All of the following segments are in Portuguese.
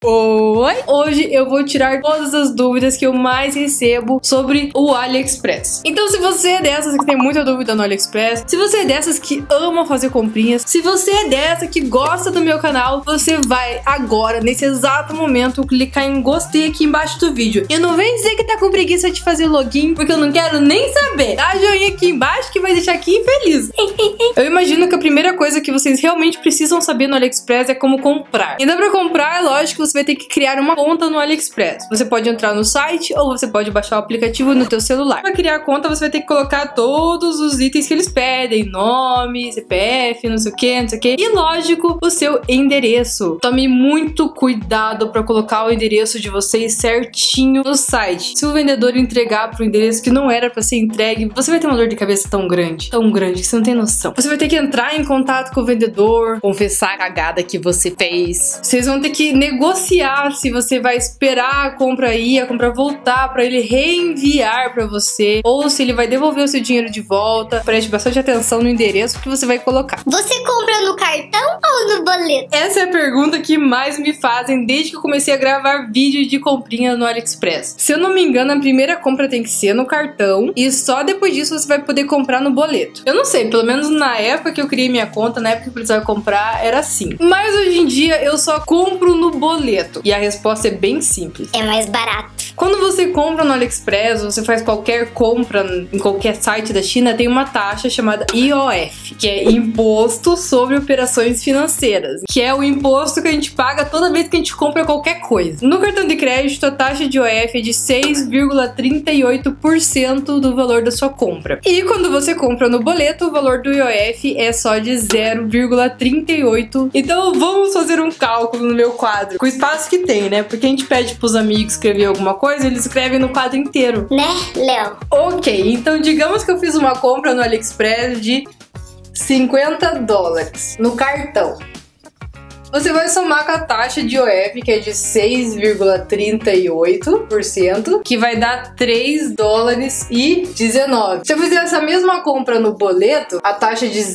Oi! Hoje eu vou tirar todas as dúvidas que eu mais recebo sobre o AliExpress. Então, se você é dessas que tem muita dúvida no AliExpress, se você é dessas que ama fazer comprinhas, se você é dessa que gosta do meu canal, você vai agora, nesse exato momento, clicar em gostei aqui embaixo do vídeo. E não vem dizer que tá com preguiça de fazer login, porque eu não quero nem saber. Dá joinha aqui embaixo que vai deixar aqui infeliz. Eu imagino que a primeira coisa que vocês realmente precisam saber no AliExpress é como comprar. Então, pra comprar, é lógico que você vai ter que criar uma conta no AliExpress. Você pode entrar no site ou você pode baixar o aplicativo no teu celular. Para criar a conta, você vai ter que colocar todos os itens que eles pedem. Nome, CPF, não sei o que, não sei o que. E lógico, o seu endereço. Tome muito cuidado para colocar o endereço de vocês certinho no site. Se o vendedor entregar pro endereço que não era para ser entregue, você vai ter uma dor de cabeça tão grande que você não tem noção. Você vai ter que entrar em contato com o vendedor, confessar a cagada que você fez. Vocês vão ter que negociar se você vai esperar a compra ir, a compra voltar para ele reenviar para você, ou se ele vai devolver o seu dinheiro de volta. Preste bastante atenção no endereço que você vai colocar. Você compra no cartão ou no boleto? Essa é a pergunta que mais me fazem desde que eu comecei a gravar vídeo de comprinha no AliExpress. Se eu não me engano, a primeira compra tem que ser no cartão e só depois disso você vai poder comprar no boleto. Eu não sei, pelo menos na época que eu criei minha conta, na época que eu precisava comprar, era assim. Mas hoje em dia eu só compro no boleto. E a resposta é bem simples. É mais barato. Quando você compra no AliExpress, você faz qualquer compra em qualquer site da China, tem uma taxa chamada IOF, que é Imposto sobre Operações Financeiras, que é o imposto que a gente paga toda vez que a gente compra qualquer coisa. No cartão de crédito, a taxa de IOF é de 6,38% do valor da sua compra. E quando você compra no boleto, o valor do IOF é só de 0,38%. Então vamos fazer um cálculo no meu quadro, com o espaço que tem, né? Porque a gente pede pros amigos escrever alguma coisa, eles escrevem no quadro inteiro. Né, Léo? Ok, então digamos que eu fiz uma compra no AliExpress de $50 no cartão. Você vai somar com a taxa de IOF, que é de 6,38%, que vai dar $3,19. Se eu fizer essa mesma compra no boleto, a taxa de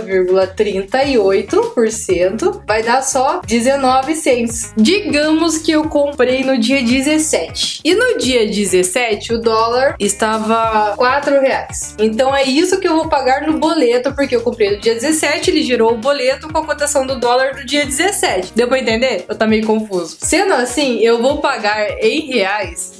0,38% vai dar só 19 cents. Digamos que eu comprei no dia 17. E no dia 17, o dólar estava R$4. Então é isso que eu vou pagar no boleto, porque eu comprei no dia 17, ele gerou o boleto com a cotação do dólar do dia 17. Deu pra entender? Eu tá meio confuso. Sendo assim, eu vou pagar em reais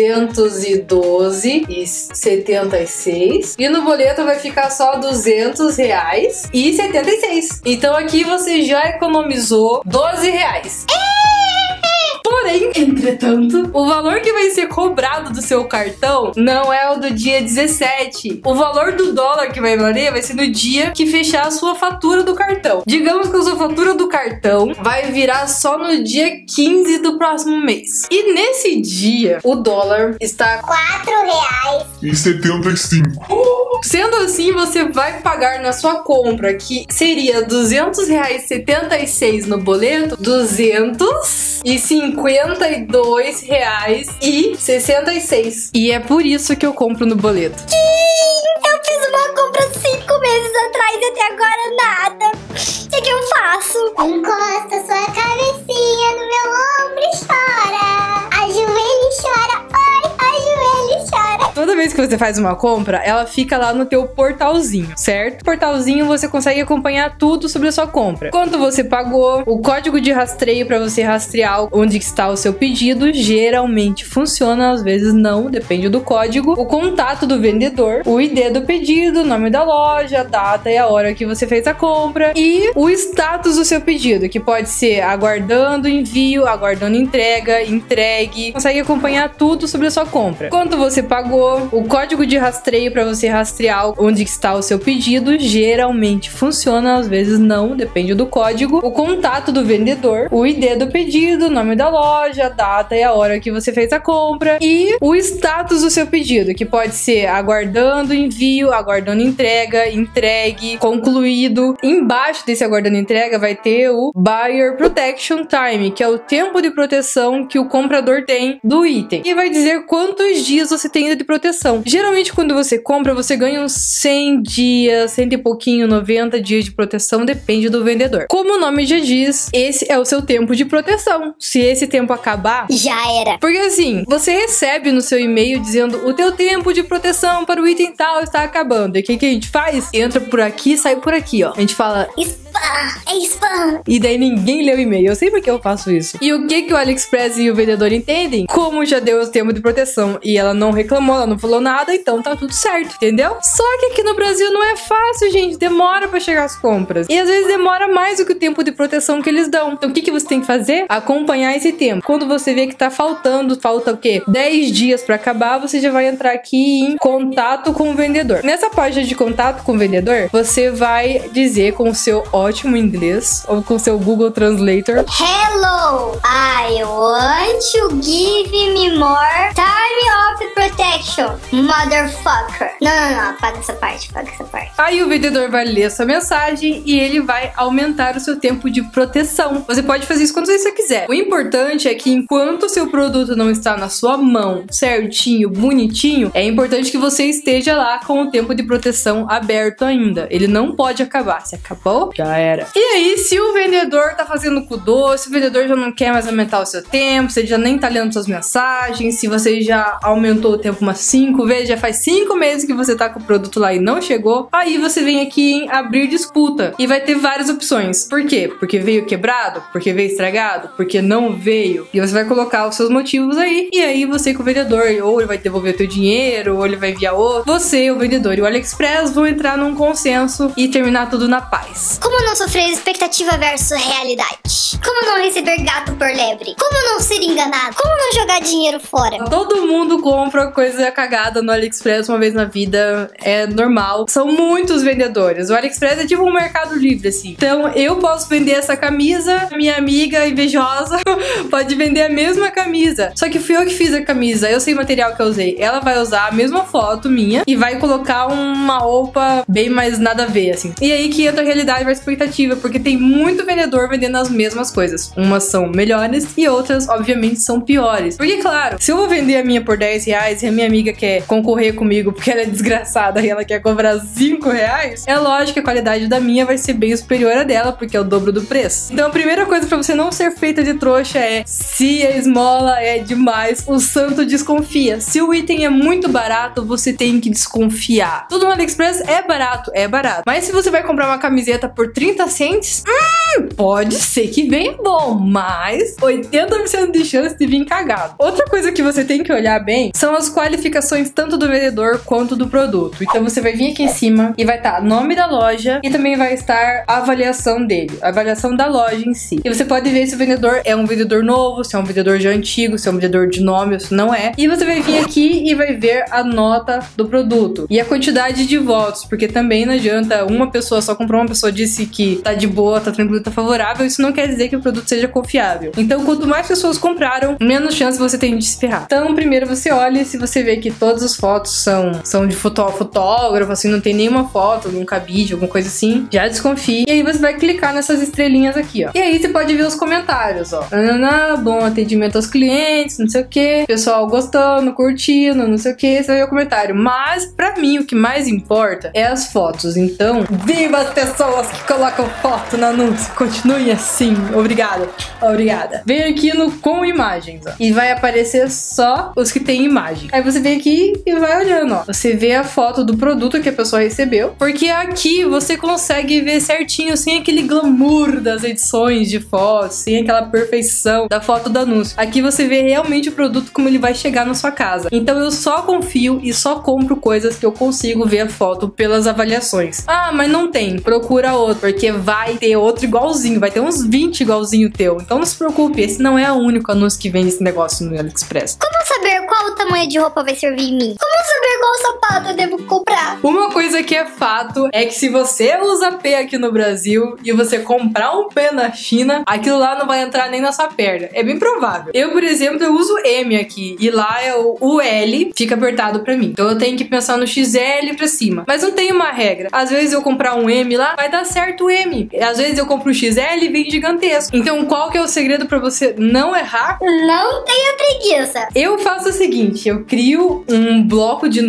R$212,76 e no boleto vai ficar só R$200,76. Então aqui você já economizou R$12. Porém, entretanto, o valor que vai ser cobrado do seu cartão não é o do dia 17. O valor do dólar que vai valer vai ser no dia que fechar a sua fatura do cartão. Digamos que a sua fatura do cartão vai virar só no dia 15 do próximo mês. E nesse dia, o dólar está R$4,75. Sendo assim, você vai pagar na sua compra, que seria R$200,76 no boleto, R$252,66. E é por isso que eu compro no boleto. Eu fiz uma compra 5 meses atrás e até agora nada. O que eu faço? Encosta sua cabecinha no meu ombro e chora. Ajoelha e chora. Ai, ajoelha e chora. Toda vez que você faz uma compra, ela fica lá no teu portalzinho, certo? No portalzinho você consegue acompanhar tudo sobre a sua compra. Quanto você pagou, o código de rastreio para você rastrear onde está o seu pedido, geralmente funciona, às vezes não, depende do código. O contato do vendedor, o ID do pedido, o nome da loja, a data e a hora que você fez a compra e o status do seu pedido, que pode ser aguardando envio, aguardando entrega, entregue. Consegue acompanhar tudo sobre a sua compra. Quanto você pagou, o código de rastreio para você rastrear onde está o seu pedido, geralmente funciona, às vezes não, depende do código. O contato do vendedor, o ID do pedido, o nome da loja, a data e a hora que você fez a compra e o status do seu pedido, que pode ser aguardando envio, aguardando entrega, entregue, concluído. Embaixo desse aguardando entrega vai ter o Buyer Protection Time, que é o tempo de proteção que o comprador tem do item. E vai dizer quantos dias você tem de proteção. proteção. Geralmente quando você compra, você ganha uns 100 dias, 100 e pouquinho, 90 dias de proteção, depende do vendedor. Como o nome já diz, esse é o seu tempo de proteção. Se esse tempo acabar, já era. Porque assim, você recebe no seu e-mail dizendo o teu tempo de proteção para o item tal está acabando. E o que a gente faz? Entra por aqui e sai por aqui, ó. A gente fala... É spam! E daí ninguém lê o e-mail. Eu sei porque eu faço isso. E o que o AliExpress e o vendedor entendem? Como já deu o tempo de proteção e ela não reclamou, ela não falou nada, então tá tudo certo, entendeu? Só que aqui no Brasil não é fácil, gente. Demora pra chegar as compras. E às vezes demora mais do que o tempo de proteção que eles dão. Então o que você tem que fazer? Acompanhar esse tempo. Quando você vê que tá faltando, falta o quê? 10 dias pra acabar, você já vai entrar aqui em contato com o vendedor. Nessa página de contato com o vendedor, você vai dizer com o seu ótimo inglês ou com o seu Google Translator: Hello, I want to give me more time of protection, motherfucker. Não, apaga essa parte, Aí o vendedor vai ler a sua mensagem e ele vai aumentar o seu tempo de proteção. Você pode fazer isso quando você quiser. O importante é que enquanto o seu produto não está na sua mão, certinho, bonitinho, é importante que você esteja lá com o tempo de proteção aberto ainda. Ele não pode acabar. Se acabou, já era. E aí, se o vendedor tá fazendo com doce, o vendedor já não quer mais aumentar o seu tempo, você já nem tá lendo suas mensagens, se você já aumentou o tempo umas 5 vezes, já faz 5 meses que você tá com o produto lá e não chegou, aí você vem aqui em abrir disputa e vai ter várias opções. Por quê? Porque veio quebrado? Porque veio estragado? Porque não veio? E você vai colocar os seus motivos aí, e aí você com o vendedor, ou ele vai devolver o teu dinheiro, ou ele vai enviar outro. Você, o vendedor e o AliExpress vão entrar num consenso e terminar tudo na paz. Como não sofrer expectativa versus realidade? Como não receber gato por lebre? Como não ser enganado? Como não jogar dinheiro fora? Todo mundo compra coisa cagada no AliExpress uma vez na vida, é normal. São muitos vendedores. O AliExpress é tipo um mercado livre, assim. Então eu posso vender essa camisa, minha amiga invejosa pode vender a mesma camisa. Só que fui eu que fiz a camisa, eu sei o material que eu usei. Ela vai usar a mesma foto minha e vai colocar uma roupa bem mais nada a ver, assim. E aí que entra a realidade versus expectativa, porque tem muito vendedor vendendo as mesmas coisas. Umas são melhores e outras, obviamente, são piores. Porque, claro, se eu vou vender a minha por 10 reais e a minha amiga quer concorrer comigo porque ela é desgraçada e ela quer cobrar 5 reais, é lógico que a qualidade da minha vai ser bem superior à dela, porque é o dobro do preço. Então a primeira coisa pra você não ser feita de trouxa é: se a esmola é demais, o santo desconfia. Se o item é muito barato, você tem que desconfiar. Tudo no AliExpress é barato, mas se você vai comprar uma camiseta por 30 cents, pode ser que venha bom, mas 80% de chance de vir cagado. Outra coisa que você tem que olhar bem são as qualificações tanto do vendedor quanto do produto. Então você vai vir aqui em cima e vai estar nome da loja e também vai estar a avaliação dele, a avaliação da loja em si. E você pode ver se o vendedor é um vendedor novo, se é um vendedor já antigo, se é um vendedor de nome ou se não é. E você vai vir aqui e vai ver a nota do produto e a quantidade de votos, porque também não adianta uma pessoa só comprou, uma pessoa disse que tá de boa, tá tranquilo, tá favorável, isso não quer dizer que o produto seja confiável. Então, quanto mais pessoas compraram, menos chance você tem de se ferrar. Então, primeiro você olha, se você vê que todas as fotos são de fotógrafo, assim, não tem nenhuma foto, num cabide, alguma coisa assim, já desconfie. E aí você vai clicar nessas estrelinhas aqui, ó. E aí você pode ver os comentários, ó. Bom atendimento aos clientes, não sei o que, pessoal gostando, curtindo, não sei o que, você vai ver o comentário. Mas, pra mim, o que mais importa é as fotos. Então, viva as pessoas que colocam foto no anúncio. Continue assim. Obrigada. Vem aqui no com imagens, ó. E vai aparecer só os que tem imagem. Aí você vem aqui e vai olhando, ó. Você vê a foto do produto que a pessoa recebeu. Porque aqui você consegue ver certinho, sem aquele glamour das edições de fotos, sem aquela perfeição da foto do anúncio. Aqui você vê realmente o produto como ele vai chegar na sua casa. Então eu só confio e só compro coisas que eu consigo ver a foto pelas avaliações. Ah, mas não tem. Procura outro, porque vai ter outro igualzinho. Vai ter uns 20 igualzinho teu. Então não se preocupe, esse não é o único anúncio que vende esse negócio no AliExpress. Como saber qual o tamanho de roupa vai servir em mim? Como saber qual sapato eu devo comprar? Uma coisa que é fato é que se você usa P aqui no Brasil e você comprar um P na China, aquilo lá não vai entrar nem na sua perna. É bem provável. Eu, por exemplo, eu uso M aqui e lá é o L, fica apertado pra mim. Então eu tenho que pensar no XL pra cima. Mas não tem uma regra. Às vezes eu comprar um M lá, vai dar certo o M. Às vezes eu compro o XL e vem gigantesco. Então qual que é o segredo pra você não errar? Não tenha preguiça. Eu faço o seguinte, eu crio um bloco de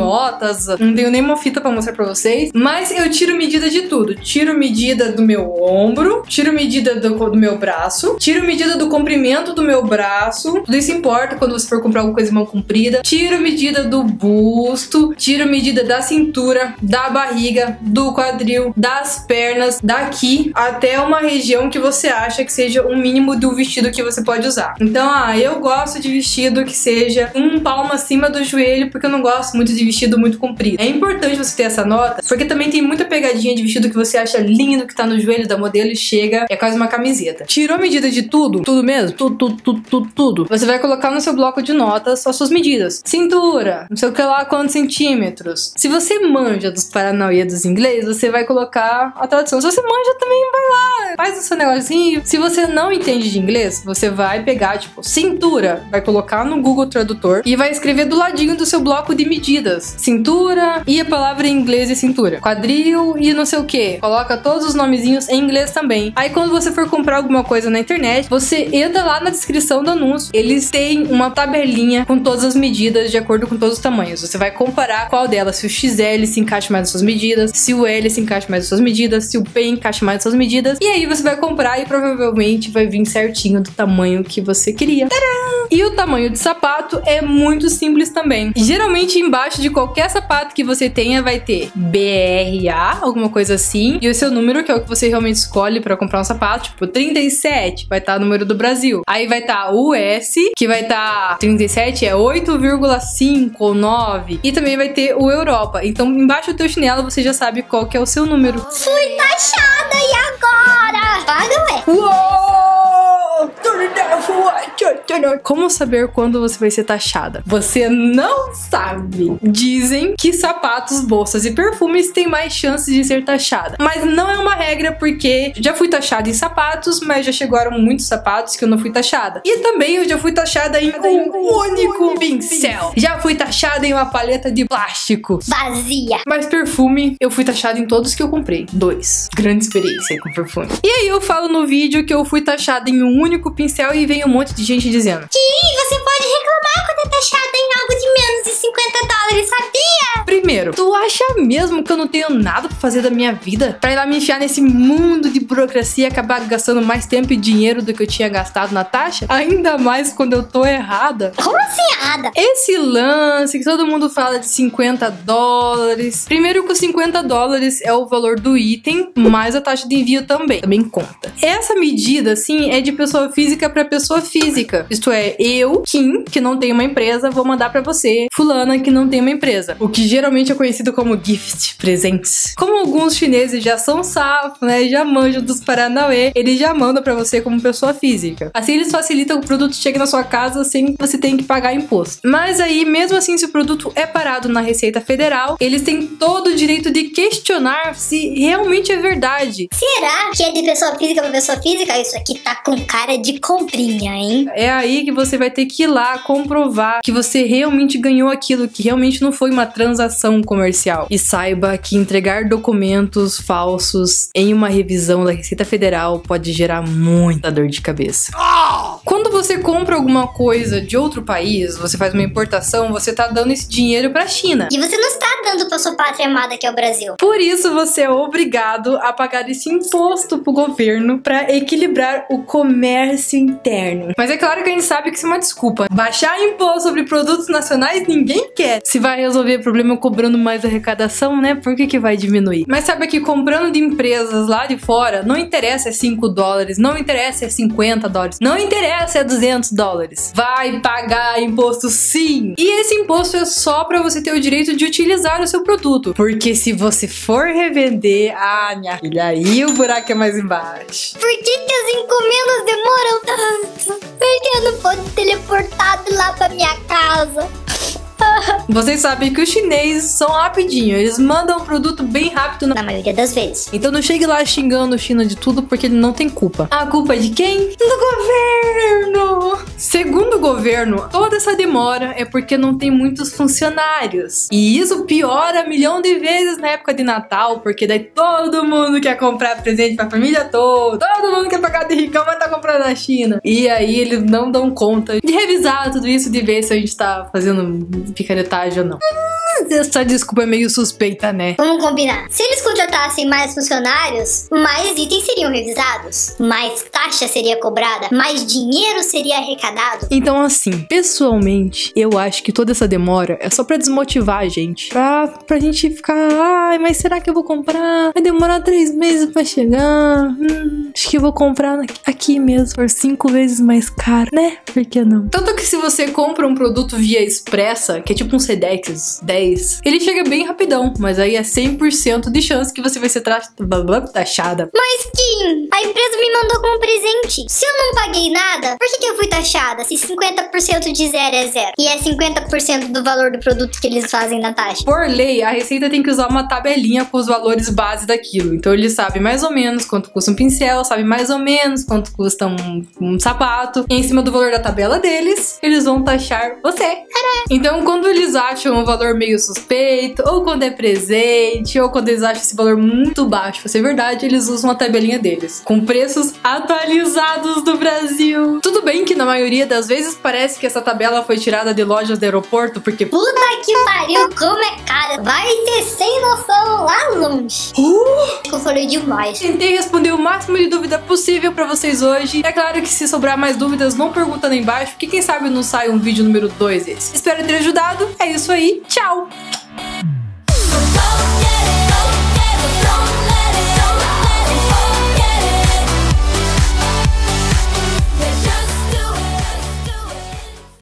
notas, não tenho nenhuma fita pra mostrar pra vocês, mas eu tiro medida de tudo. Tiro medida do meu ombro, tiro medida do meu braço, tiro medida do comprimento do meu braço, tudo isso importa quando você for comprar alguma coisa de mão comprida. Tiro medida do busto, tiro medida da cintura, da barriga, do quadril, das pernas, daqui até uma região que você acha que seja o mínimo do vestido que você pode usar. Então, eu gosto de vestido que seja um palmo acima do joelho, porque eu não gosto muito de vestido muito comprido. É importante você ter essa nota, porque também tem muita pegadinha de vestido que você acha lindo, que tá no joelho da modelo e chega, é quase uma camiseta. Tirou medida de tudo? Tudo mesmo? Tudo. Você vai colocar no seu bloco de notas as suas medidas. Cintura, não sei o que lá, quantos centímetros. Se você manja dos paranauê dos inglês, você vai colocar a tradução. Se você manja também, vai lá, faz o seu negocinho. Se você não entende de inglês, você vai pegar, tipo, cintura, vai colocar no Google Tradutor e vai escrever do ladinho do seu bloco de medidas. Cintura e a palavra em inglês e cintura. Quadril e não sei o que. Coloca todos os nomezinhos em inglês também. Aí quando você for comprar alguma coisa na internet, você entra lá na descrição do anúncio. Eles têm uma tabelinha com todas as medidas de acordo com todos os tamanhos. Você vai comparar qual delas, se o XL se encaixa mais nas suas medidas, se o L se encaixa mais nas suas medidas, se o P encaixa mais nas suas medidas. E aí você vai comprar e provavelmente vai vir certinho do tamanho que você queria. Tadã! E o tamanho de sapato é muito simples também. Geralmente embaixo de qualquer sapato que você tenha vai ter BRA, alguma coisa assim, e o seu número, que é o que você realmente escolhe pra comprar um sapato, tipo 37, vai estar o número do Brasil. Aí vai estar o S, que vai estar 37 é 8,5 ou 9, e também vai ter o Europa. Então embaixo do teu chinelo você já sabe qual que é o seu número. Fui taxada e agora? Paga, ué. Uou! Como saber quando você vai ser taxada? Você não sabe. Dizem que sapatos, bolsas e perfumes têm mais chances de ser taxada. Mas não é uma regra, porque já fui taxada em sapatos, mas já chegaram muitos sapatos que eu não fui taxada. E também eu já fui taxada em um único pincel. Já fui taxada em uma paleta de plástico vazia. Mas perfume, eu fui taxada em todos que eu comprei. 2. Grande experiência com perfume. E aí eu falo no vídeo que eu fui taxada em um único pincel e vem um monte de gente dizendo: Kiri, você pode reclamar quando é taxada em algo de menos de $50, sabia? Primeiro, tu acha mesmo que eu não tenho nada pra fazer da minha vida? Pra ir lá me enfiar nesse mundo de burocracia e acabar gastando mais tempo e dinheiro do que eu tinha gastado na taxa? Ainda mais quando eu tô errada. Como assim errada? Esse lance que todo mundo fala de $50. Primeiro que os $50 é o valor do item, mais a taxa de envio também conta. Essa medida, assim, é de pessoa física pra pessoa física. Isto é, eu, Kim, que não tenho uma empresa, vou mandar pra você, fulana, que não tem uma empresa. O que geralmente é conhecido como gift, presentes. Como alguns chineses já são safos, né, já manjam dos paranauê, eles já mandam pra você como pessoa física. Assim eles facilitam que o produto chegue na sua casa sem que você tenha que pagar imposto. Mas aí, mesmo assim, se o produto é parado na Receita Federal, eles têm todo o direito de questionar se realmente é verdade. Será que é de pessoa física pra pessoa física? Isso aqui tá com cara de comprinha, hein? É aí que você vai ter que ir lá comprovar que você realmente ganhou aquilo, que realmente não foi uma transação comercial. E saiba que entregar documentos falsos em uma revisão da Receita Federal pode gerar muita dor de cabeça. Quando você compra alguma coisa de outro país, você faz uma importação, você tá dando esse dinheiro pra China. E você não está dando pra sua pátria amada, que é o Brasil. Por isso você é obrigado a pagar esse imposto pro governo pra equilibrar o comércio interno. Mas é claro que a gente sabe que isso é uma desculpa. Baixar imposto sobre produtos nacionais ninguém quer. Se vai resolver o problema cobrando mais arrecadação, né? Por que vai diminuir? Mas sabe que comprando de empresas lá de fora, não interessa é $5, não interessa é $50, não interessa é $200. Vai pagar imposto sim! E esse imposto é só pra você ter o direito de utilizar o seu produto. Porque se você for revender, minha filha, aí o buraco é mais embaixo. Por que as encomendas demoram tanto? Por que eu não posso teleportado lá pra minha casa? Vocês sabem que os chineses são rapidinho, eles mandam um produto bem rápido na maioria das vezes. Então não chegue lá xingando o China de tudo, porque ele não tem culpa. A culpa é de quem? Do governo! Segundo o governo, toda essa demora é porque não tem muitos funcionários. E isso piora 1 milhão de vezes na época de Natal, porque daí todo mundo quer comprar presente pra família toda, todo mundo quer pagar de ricão, mas tá comprando na China. E aí eles não dão conta de revisar tudo isso, de ver se a gente tá fazendo picaretagem ou não. essa desculpa é meio suspeita, né? Vamos combinar. Se eles contratassem mais funcionários, mais itens seriam revisados, mais taxa seria cobrada, mais dinheiro seria arrecadado. Então, assim, pessoalmente, eu acho que toda essa demora é só pra desmotivar a gente. Pra gente ficar, ai, mas será que eu vou comprar? Vai demorar 3 meses pra chegar. Acho que eu vou comprar aqui mesmo, por 5 vezes mais caro, né? Por que não? Tanto que se você compra um produto via Expressa, que é tipo um Sedex 10, ele chega bem rapidão, mas aí é 100% de chance que você vai ser taxada. Mas, Kim, a empresa me mandou como presente. Se eu não paguei nada, por que eu fui taxada? Se 50% de zero é zero e é 50% do valor do produto que eles fazem na taxa. Por lei, a Receita tem que usar uma tabelinha com os valores base daquilo. Então eles sabem mais ou menos quanto custa um pincel, sabem mais ou menos quanto custa um sapato. E em cima do valor da tabela deles, eles vão taxar você. Então quando eles acham um valor meio suspeito, ou quando é presente, ou quando eles acham esse valor muito baixo pra ser verdade, eles usam a tabelinha deles, com preços atualizados do Brasil. Tudo bem que na maioria das vezes parece que essa tabela foi tirada de lojas de aeroporto, porque puta que pariu, como é cara. Vai ser sem noção lá longe. Eu falei demais. Tentei responder o máximo de dúvida possível pra vocês hoje. É claro que se sobrar mais dúvidas, vão perguntando aí embaixo, porque quem sabe não sai um vídeo número 2 desse. Espero ter ajudado. É isso aí. Tchau!